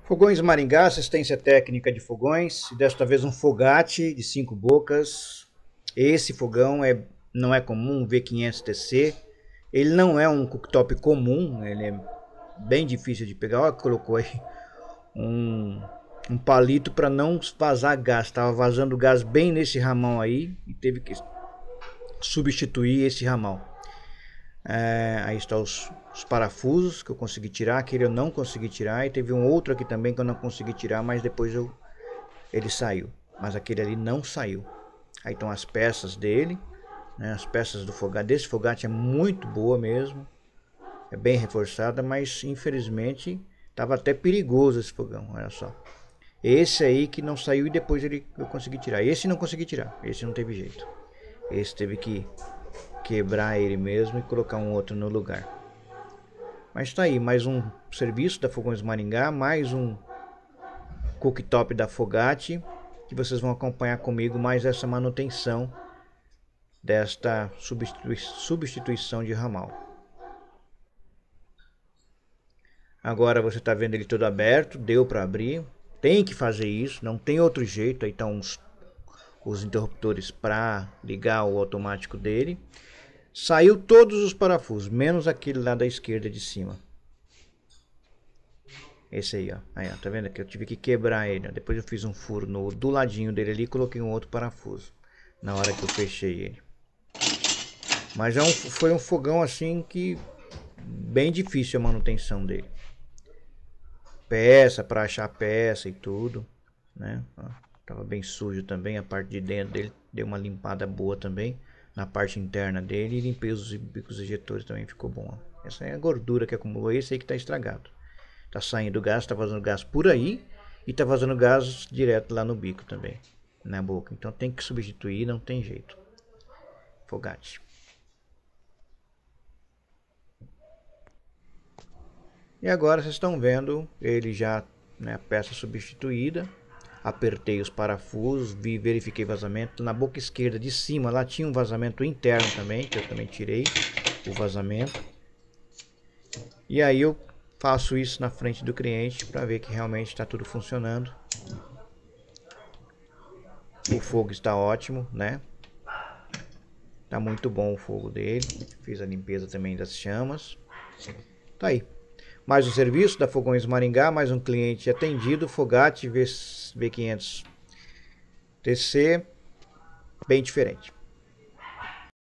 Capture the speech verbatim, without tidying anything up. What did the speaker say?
Fogões Maringá, assistência técnica de fogões, desta vez um Fogatti de cinco bocas. Esse fogão é, não é comum, V quinhentos T C. Ele não é um cooktop comum, ele é bem difícil de pegar. Olha, colocou aí um, um palito para não vazar gás. Estava vazando gás bem nesse ramão aí e teve que substituir esse ramão. É, aí estão os, os parafusos que eu consegui tirar, aquele eu não consegui tirar, e teve um outro aqui também que eu não consegui tirar, mas depois eu, ele saiu, mas aquele ali não saiu. Aí estão as peças dele, né, as peças do fogate, desse fogate é muito boa mesmo, é bem reforçada, mas infelizmente estava até perigoso esse fogão, olha só. Esse aí que não saiu e depois ele, eu consegui tirar, esse não consegui tirar, esse não teve jeito, esse teve que quebrar ele mesmo e colocar um outro no lugar. Mas tá aí, mais um serviço da Fogões Maringá, mais um cooktop da Fogatti, que vocês vão acompanhar comigo mais essa manutenção desta substitui substituição de ramal. Agora você está vendo ele todo aberto, deu para abrir, tem que fazer isso, não tem outro jeito. Aí estão os, os interruptores para ligar o automático dele. Saiu todos os parafusos, menos aquele lá da esquerda de cima. Esse aí, ó. Aí, ó, tá vendo aqui? Eu tive que quebrar ele, ó. Depois eu fiz um furo no, do ladinho dele ali e coloquei um outro parafuso na hora que eu fechei ele. Mas é um, foi um fogão assim que bem difícil a manutenção dele. Peça, para achar peça e tudo, né? Ó, tava bem sujo também, a parte de dentro dele deu uma limpada boa também. Na parte interna dele, e limpei os bicos ejetores também, ficou bom. Essa é a gordura que acumulou, esse aí que está estragado. Tá saindo gás, tá vazando gás por aí e tá vazando gás direto lá no bico também, na boca. Então tem que substituir, não tem jeito. Fogatti. E agora vocês estão vendo ele já, né, a peça substituída. Apertei os parafusos, vi, verifiquei vazamento. Na boca esquerda de cima lá tinha um vazamento interno também, que eu também tirei o vazamento. E aí eu faço isso na frente do cliente para ver que realmente está tudo funcionando. O fogo está ótimo, né? Tá muito bom o fogo dele. Fiz a limpeza também das chamas. Tá aí. Mais um serviço da Fogões Maringá, mais um cliente atendido, Fogatti V quinhentos T C, bem diferente.